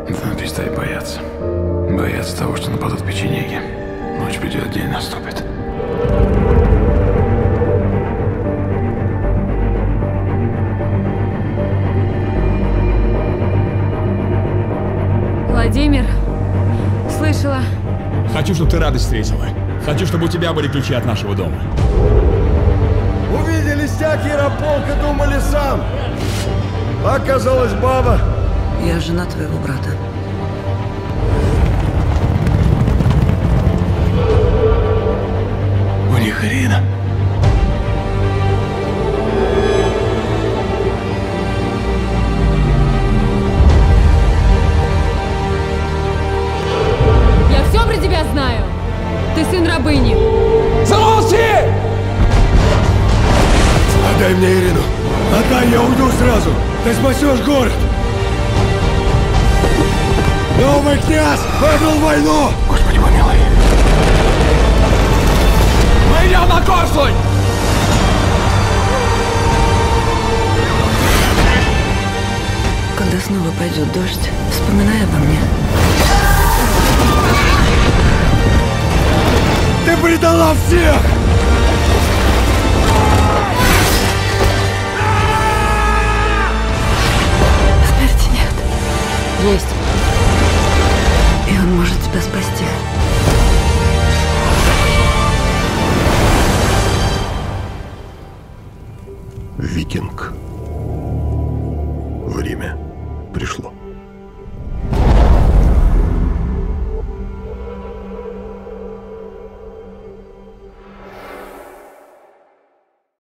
Да, перестань бояться. Бояться того, что нападут печенеги. Ночь придет, день наступит. Владимир, слышала. Хочу, чтобы ты радость встретила. Хочу, чтобы у тебя были ключи от нашего дома. Увидели стяг Ярополка, думали сам. Оказалась баба. Я жена твоего брата. У них Ирина. Я все про тебя знаю. Ты сын рабыни. Замолчи! Отдай мне Ирину. Отдай, я уйду сразу. Ты спасешь город. Новый князь выиграл войну. Господи помилуй. Мы идем на Корсунь! Когда снова пойдет дождь, вспоминай обо мне. Ты предала всех! Смерти нет. Есть. И он может тебя спасти. Викинг. Время.